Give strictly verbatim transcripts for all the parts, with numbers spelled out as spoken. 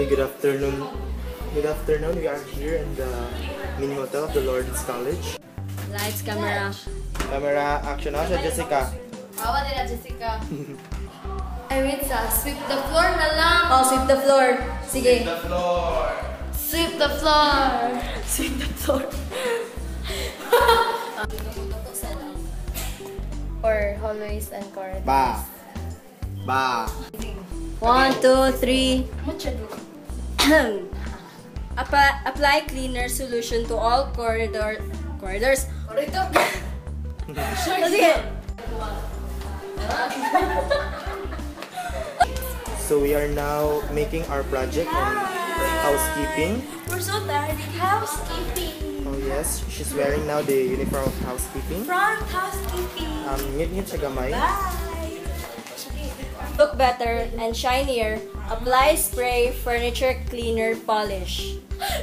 Okay, good afternoon. Good afternoon. We are here in the mini hotel of the Lord's College. Lights, camera. Camera, action na siya, Jessica. Awa nila, Jessica. Ay, wait sa. Sweep the floor na lang. Oh, sweep the floor. Sige. Sweep the floor. Sweep the floor. Sweep the floor. Or hallways and corridors. Ba. Ba. One, two, three. Apply, apply cleaner solution to all corridor corridors. Corridor. Sige. So we are now making our project on housekeeping. We're so tired. Housekeeping. Oh yes, she's wearing now the uniform of housekeeping. Front housekeeping. Um, ngit-ngit siya gamay. Bye. Look better and shinier. Apply spray furniture cleaner polish.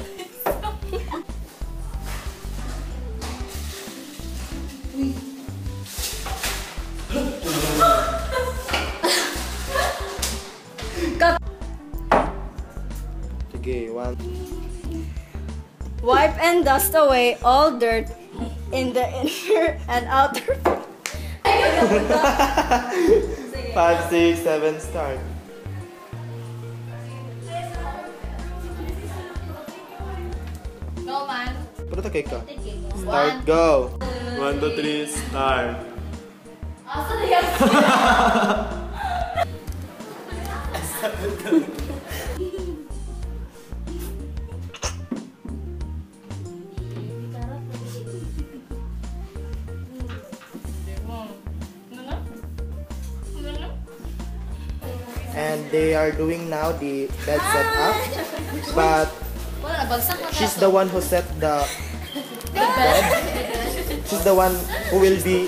Okay, one. Wipe and dust away all dirt in the inner and outer. Five, six, seven, start. Go, man. Puro ta kay ka. Start, go. One, two, three, start. Asa na yan? And they are doing now the bed setup, but she's the one who set the bed. She's the one who will be.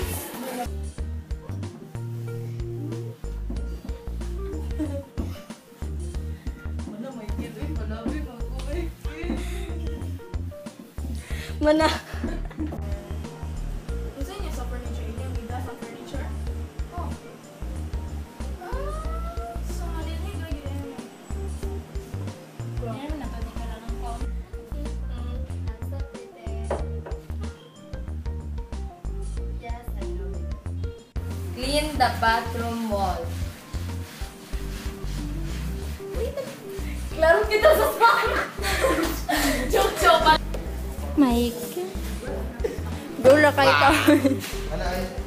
Mana? Gusto niya sa furniture? Ikaw nila sa furniture? Oh. Ah, so malinig lagi rin. Yan, nakatingin lang ng phone. Yes, I know it. Clean the bathroom wall. Klaro kita sa spot. Joke, joke. Mike. Go na kayo. Ano ay?